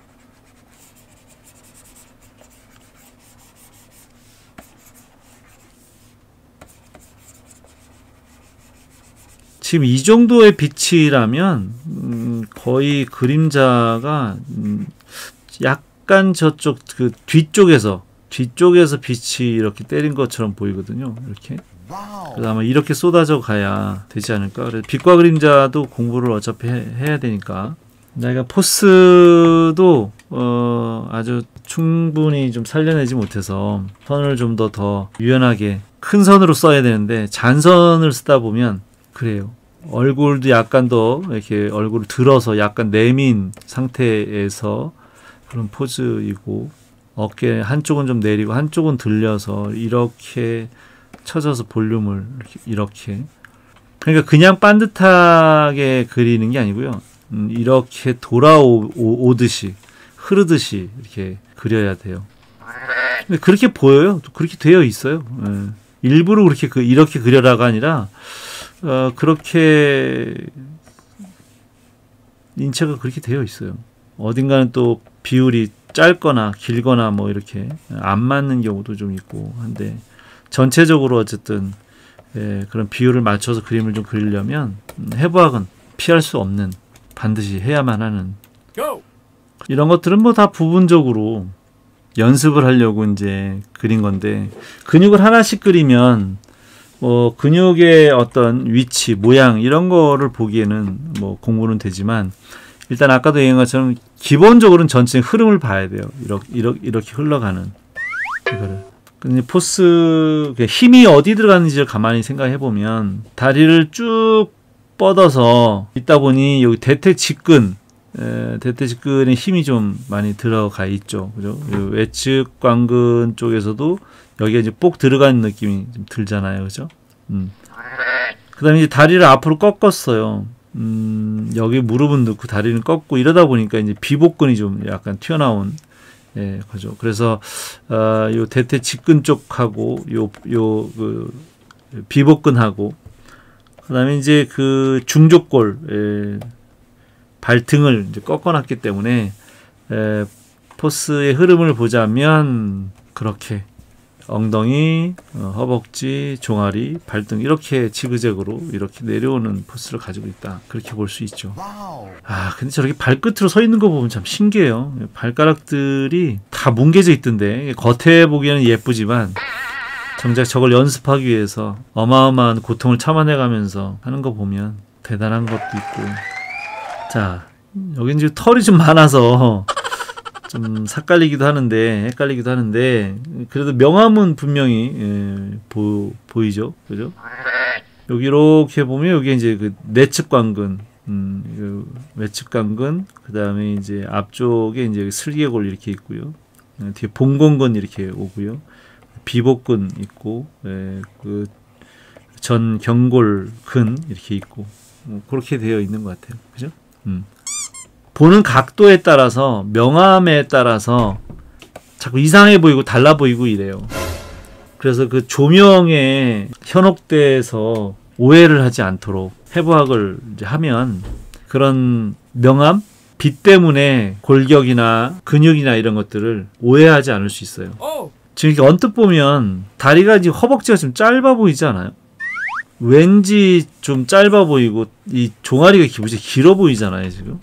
지금 이 정도의 빛이라면 음, 거의 그림자가 음, 약간 저쪽 그 뒤쪽에서 뒤쪽에서 빛이 이렇게 때린 것처럼 보이거든요. 이렇게. 그래서 아마 이렇게 쏟아져 가야 되지 않을까. 그래서 빛과 그림자도 공부를 어차피 해, 해야 되니까 내가 포스도 어, 아주 충분히 좀 살려내지 못해서 선을 좀 더 더 유연하게 큰 선으로 써야 되는데 잔선을 쓰다 보면 그래요. 얼굴도 약간 더 이렇게 얼굴을 들어서 약간 내민 상태에서 그런 포즈이고 어깨 한쪽은 좀 내리고 한쪽은 들려서 이렇게 쳐져서 볼륨을 이렇게, 이렇게. 그러니까 그냥 반듯하게 그리는 게 아니고요. 음, 이렇게 돌아오듯이 흐르듯이 이렇게 그려야 돼요. 근데 그렇게 보여요. 그렇게 되어 있어요. 예. 일부러 그렇게 그 이렇게 그려라가 아니라 어, 그렇게 인체가 그렇게 되어 있어요. 어딘가는 또 비율이 짧거나 길거나 뭐 이렇게 안 맞는 경우도 좀 있고 한데 전체적으로 어쨌든 예, 그런 비율을 맞춰서 그림을 좀 그리려면 해부학은 피할 수 없는 반드시 해야만 하는 이런 것들은 뭐 다 부분적으로 연습을 하려고 이제 그린 건데 근육을 하나씩 그리면 뭐 근육의 어떤 위치, 모양 이런 거를 보기에는 뭐 공부는 되지만 일단 아까도 얘기한 것처럼 기본적으로는 전체 흐름을 봐야 돼요. 이렇게 이렇게, 이렇게 흘러가는 이거를. 근데 포스 힘이 어디 들어가는지를 가만히 생각해 보면 다리를 쭉 뻗어서 있다 보니 여기 대퇴 직근 에, 대퇴 직근에 힘이 좀 많이 들어가 있죠. 그죠? 외측 관근 쪽에서도 여기가 이제 뽁 들어가는 느낌이 좀 들잖아요. 그죠? 음. 그 다음에 이제 다리를 앞으로 꺾었어요. 음, 여기 무릎은 넣고 다리는 꺾고 이러다 보니까 이제 비복근이 좀 약간 튀어나온, 예, 거죠. 그래서, 어, 요 대퇴 직근 쪽하고, 요, 요, 그, 비복근하고, 그 다음에 이제 그 중족골, 예, 발등을 이제 꺾어놨기 때문에, 에, 포스의 흐름을 보자면, 그렇게, 엉덩이, 어, 허벅지, 종아리, 발등 이렇게 지그재그로 이렇게 내려오는 포스를 가지고 있다. 그렇게 볼 수 있죠. 아, 근데 저렇게 발끝으로 서 있는 거 보면 참 신기해요. 발가락들이 다 뭉개져 있던데 겉에 보기에는 예쁘지만 정작 저걸 연습하기 위해서 어마어마한 고통을 참아내가면서 하는 거 보면 대단한 것도 있고. 자, 여기 이제 털이 좀 많아서 좀 삭갈리기도 하는데 헷갈리기도 하는데 그래도 명암은 분명히 예, 보, 보이죠, 그죠? 여기 이렇게 보면 여기 이제 그 내측 관근, 음, 외측 관근, 그 다음에 이제 앞쪽에 이제 슬개골 이렇게 있고요, 뒤에 봉공근 이렇게 오고요, 비복근 있고, 예, 그 전 경골근 이렇게 있고 뭐 그렇게 되어 있는 것 같아요, 그죠? 음. 보는 각도에 따라서 명암에 따라서 자꾸 이상해 보이고 달라 보이고 이래요. 그래서 그 조명에 현혹돼서 오해를 하지 않도록 해부학을 이제 하면 그런 명암, 빛 때문에 골격이나 근육이나 이런 것들을 오해하지 않을 수 있어요. 지금 이렇게 언뜻 보면 다리가 이제 허벅지가 좀 짧아 보이지 않아요? 왠지 좀 짧아 보이고 이 종아리가 기분이 길어 보이잖아요, 지금.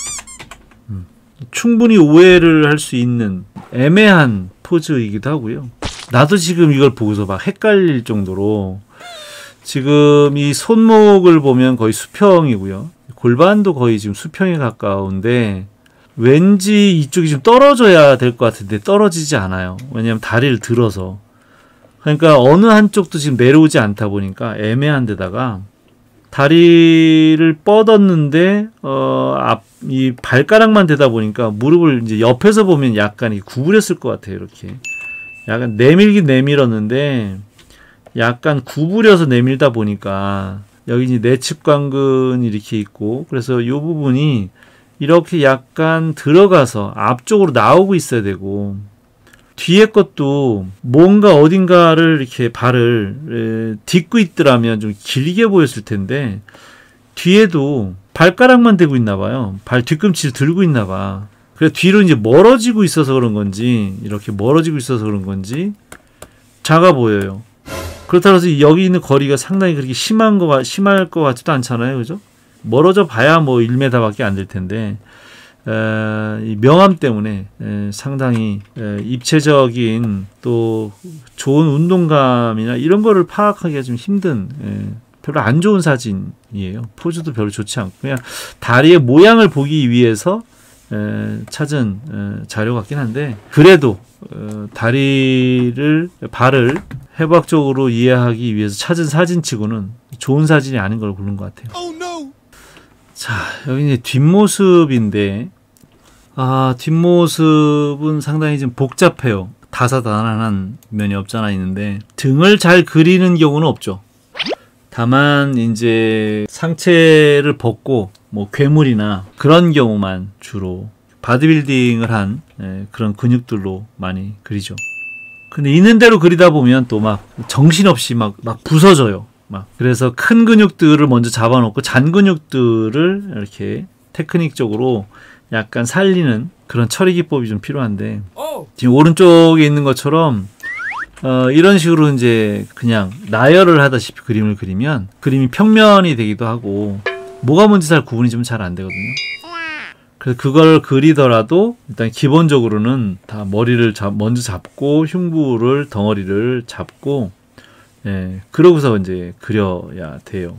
충분히 오해를 할 수 있는 애매한 포즈이기도 하고요. 나도 지금 이걸 보고서 막 헷갈릴 정도로 지금 이 손목을 보면 거의 수평이고요. 골반도 거의 지금 수평에 가까운데 왠지 이쪽이 좀 떨어져야 될 것 같은데 떨어지지 않아요. 왜냐하면 다리를 들어서. 그러니까 어느 한쪽도 지금 내려오지 않다 보니까 애매한 데다가 다리를 뻗었는데 어, 앞, 이 발가락만 되다 보니까 무릎을 이제 옆에서 보면 약간 구부렸을 것 같아요. 이렇게 약간 내밀긴 내밀었는데 약간 구부려서 내밀다 보니까 여기 이제 내측 관근이 이렇게 있고 그래서 이 부분이 이렇게 약간 들어가서 앞쪽으로 나오고 있어야 되고 뒤에 것도 뭔가 어딘가를 이렇게 발을 에, 딛고 있더라면 좀 길게 보였을 텐데 뒤에도 발가락만 대고 있나 봐요. 발 뒤꿈치를 들고 있나 봐. 그래서 뒤로 이제 멀어지고 있어서 그런 건지 이렇게 멀어지고 있어서 그런 건지 작아 보여요. 그렇다고 해서 여기 있는 거리가 상당히 그렇게 심한 거 심할 것 같지도 않잖아요, 그죠? 멀어져 봐야 뭐 일 미터밖에 안 될 텐데. 에, 이 명암 때문에 에, 상당히 에, 입체적인 또 좋은 운동감이나 이런 거를 파악하기가 좀 힘든 에, 별로 안 좋은 사진이에요. 포즈도 별로 좋지 않고 그냥 다리의 모양을 보기 위해서 에, 찾은 에, 자료 같긴 한데 그래도 어, 다리를 발을 해부학적으로 이해하기 위해서 찾은 사진치고는 좋은 사진이 아닌 걸 고른 것 같아요. Oh, no. 자, 여기 이제 뒷모습인데 아, 뒷모습은 상당히 좀 복잡해요. 다사다난한 면이 없잖아 있는데 등을 잘 그리는 경우는 없죠. 다만 이제 상체를 벗고 뭐 괴물이나 그런 경우만 주로 바디빌딩을 한 예, 그런 근육들로 많이 그리죠. 근데 있는 대로 그리다 보면 또 막 정신없이 막, 막 부서져요. 막 그래서 큰 근육들을 먼저 잡아놓고 잔 근육들을 이렇게 테크닉적으로 약간 살리는 그런 처리 기법이 좀 필요한데 지금 오른쪽에 있는 것처럼 어, 이런 식으로 이제 그냥 나열을 하다시피 그림을 그리면 그림이 평면이 되기도 하고 뭐가 뭔지 잘 구분이 좀 잘 안 되거든요. 그래서 그걸 그리더라도 일단 기본적으로는 다 머리를 잡, 먼저 잡고 흉부를 덩어리를 잡고 예, 그러고서 이제 그려야 돼요.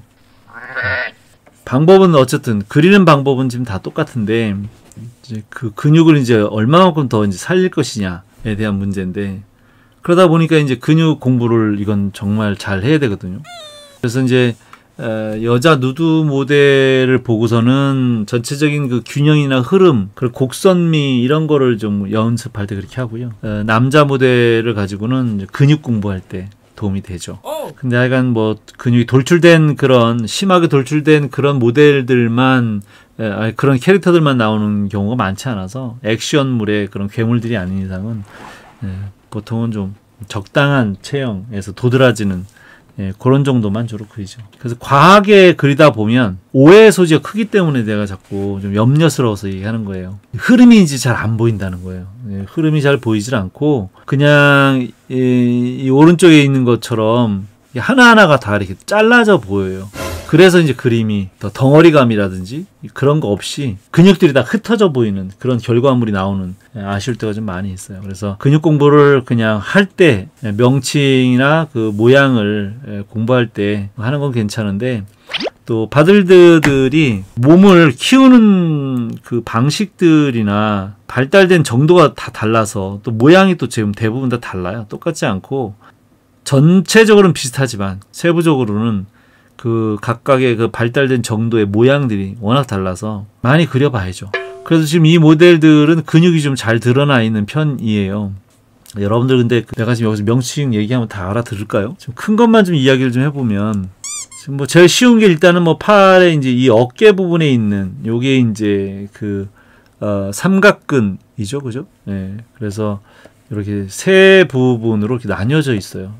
방법은 어쨌든 그리는 방법은 지금 다 똑같은데 이제 그 근육을 이제 얼마만큼 더 이제 살릴 것이냐에 대한 문제인데 그러다 보니까 이제 근육 공부를 이건 정말 잘 해야 되거든요. 그래서 이제 여자 누드 모델을 보고서는 전체적인 그 균형이나 흐름, 그 곡선미 이런 거를 좀 연습할 때 그렇게 하고요. 남자 모델을 가지고는 이제 근육 공부할 때 도움이 되죠. 근데 하여간 뭐 근육이 돌출된 그런 심하게 돌출된 그런 모델들만 그런 캐릭터들만 나오는 경우가 많지 않아서 액션물의 그런 괴물들이 아닌 이상은 보통은 좀 적당한 체형에서 도드라지는 예, 그런 정도만 주로 그리죠. 그래서 과하게 그리다 보면 오해 소지가 크기 때문에 내가 자꾸 좀 염려스러워서 얘기하는 거예요. 흐름이 잘 안 보인다는 거예요. 예, 흐름이 잘 보이질 않고 그냥 이, 이 오른쪽에 있는 것처럼 하나하나가 다 이렇게 잘라져 보여요. 그래서 이제 그림이 더 덩어리감이라든지 그런 거 없이 근육들이 다 흩어져 보이는 그런 결과물이 나오는 아쉬울 때가 좀 많이 있어요. 그래서 근육 공부를 그냥 할 때 명칭이나 그 모양을 공부할 때 하는 건 괜찮은데 또 바들드들이 몸을 키우는 그 방식들이나 발달된 정도가 다 달라서 또 모양이 또 지금 대부분 다 달라요. 똑같지 않고 전체적으로는 비슷하지만 세부적으로는 그 각각의 그 발달된 정도의 모양들이 워낙 달라서 많이 그려봐야죠. 그래서 지금 이 모델들은 근육이 좀 잘 드러나 있는 편이에요. 여러분들 근데 내가 지금 여기서 명칭 얘기하면 다 알아들을까요? 좀 큰 것만 좀 이야기를 좀 해보면 지금 뭐 제일 쉬운 게 일단은 뭐 팔에 이제 이 어깨 부분에 있는 요게 이제 그 어, 삼각근이죠, 그죠? 네, 그래서 이렇게 세 부분으로 이렇게 나뉘어져 있어요.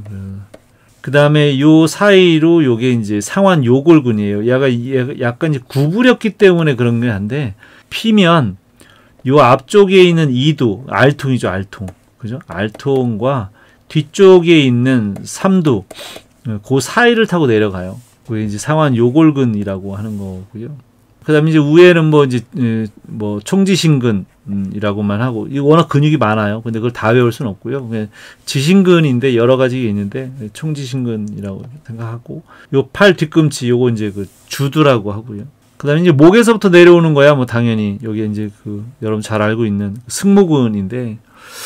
그 다음에 요 사이로 요게 이제 상완 요골근이에요. 얘가 약간 이제 구부렸기 때문에 그런 게 한데 피면 요 앞쪽에 있는 이두, 알통이죠, 알통. 그죠? 알통과 뒤쪽에 있는 삼두, 그 사이를 타고 내려가요. 그게 이제 상완 요골근이라고 하는 거고요. 그 다음에 이제 위에는 뭐 이제 뭐 총지신근이라고만 하고, 이 워낙 근육이 많아요. 근데 그걸 다 외울 수는 없고요. 지신근인데 여러 가지가 있는데 총지신근이라고 생각하고, 요 팔 뒤꿈치 요거 이제 그 주두라고 하고요. 그 다음에 이제 목에서부터 내려오는 거야, 뭐 당연히 여기 이제 그 여러분 잘 알고 있는 승모근인데,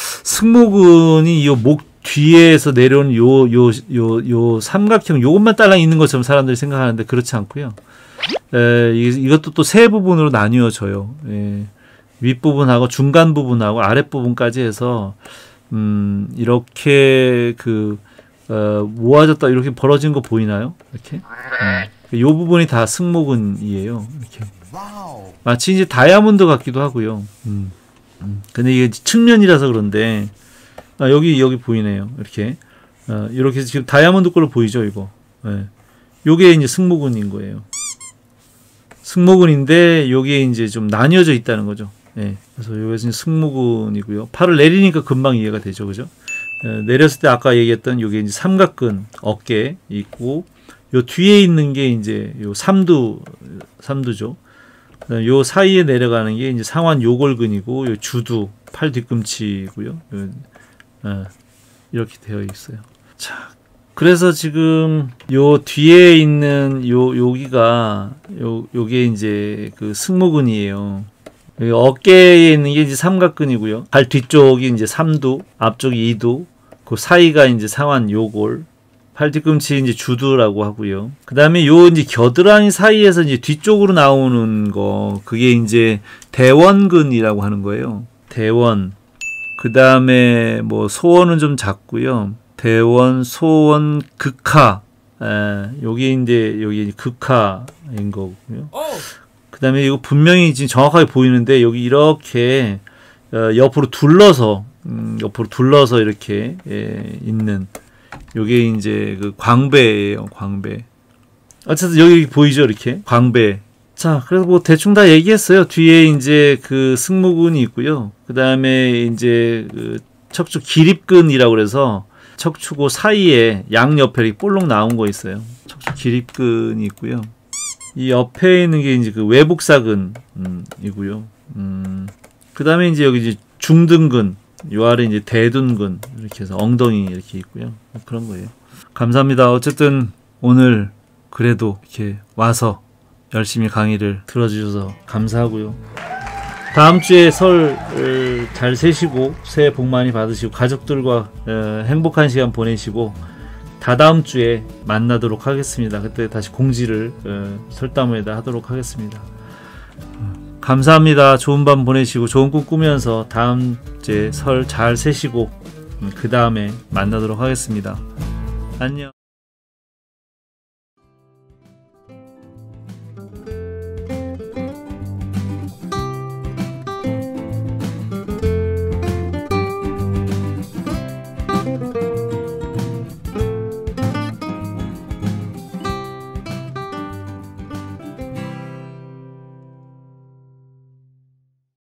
승모근이 요 목 뒤에서 내려오는 요 요 요 요 삼각형 요것만 딸랑 있는 것처럼 사람들이 생각하는데 그렇지 않고요. 에, 이것도 또 세 부분으로 나뉘어져요. 예, 윗부분하고 중간 부분하고 아랫부분까지 해서 음, 이렇게 그 어, 모아졌다 이렇게 벌어진 거 보이나요? 이렇게 음, 요 부분이 다 승모근이에요. 이렇게 마치 이제 다이아몬드 같기도 하고요. 음, 음. 근데 이게 측면이라서 그런데 아, 여기 여기 보이네요. 이렇게 어, 이렇게 지금 다이아몬드 걸로 보이죠, 이거. 예. 요게 이제 승모근인 거예요. 승모근인데 여기에 이제 좀 나뉘어져 있다는 거죠. 예. 그래서 여기서 승모근이고요. 팔을 내리니까 금방 이해가 되죠, 그죠? 예, 내렸을 때 아까 얘기했던 여기 이제 삼각근 어깨 있고, 요 뒤에 있는 게 이제 요 삼두 삼두죠. 요 사이에 내려가는 게 이제 상완 요골근이고, 요 주두 팔 뒤꿈치고요. 요, 예, 이렇게 되어 있어요. 자, 그래서 지금 요 뒤에 있는 요 여기가 요 요게 이제 그 승모근이에요. 여기 어깨에 있는 게 이제 삼각근이고요. 발 뒤쪽이 이제 삼두, 앞쪽이 이두, 그 사이가 이제 상완 요골, 팔 뒤꿈치 이제 주두라고 하고요. 그 다음에 요 이제 겨드랑이 사이에서 이제 뒤쪽으로 나오는 거, 그게 이제 대원근이라고 하는 거예요. 대원. 그 다음에 뭐 소원은 좀 작고요. 대원, 소원, 극하. 에, 여기 이제 여기 극하인 거고요. 그 다음에 이거 분명히 지금 정확하게 보이는데 여기 이렇게 어, 옆으로 둘러서 음, 옆으로 둘러서 이렇게 예, 있는 요게 이제 그 광배예요. 광배. 어쨌든 여기 보이죠, 이렇게 광배. 자, 그래서 뭐 대충 다 얘기했어요. 뒤에 이제 그 승모근이 있고요. 그 다음에 이제 그 척추 기립근이라고 그래서 척추고 사이에 양 옆에 이렇게 볼록 나온 거 있어요. 척추 기립근이 있고요. 이 옆에 있는 게 이제 그 외복사근이고요. 음, 그 다음에 이제 여기 이제 중등근, 요 아래 이제 대둔근, 이렇게 해서 엉덩이 이렇게 있고요. 그런 거예요. 감사합니다. 어쨌든 오늘 그래도 이렇게 와서 열심히 강의를 들어주셔서 감사하고요. 다음 주에 설 잘 세시고 새해 복 많이 받으시고 가족들과 어, 행복한 시간 보내시고 다다음 주에 만나도록 하겠습니다. 그때 다시 공지를 어, 설담에다 하도록 하겠습니다. 어, 감사합니다. 좋은 밤 보내시고 좋은 꿈 꾸면서 다음 주에 설 잘 세시고 음, 그 다음에 만나도록 하겠습니다. 안녕.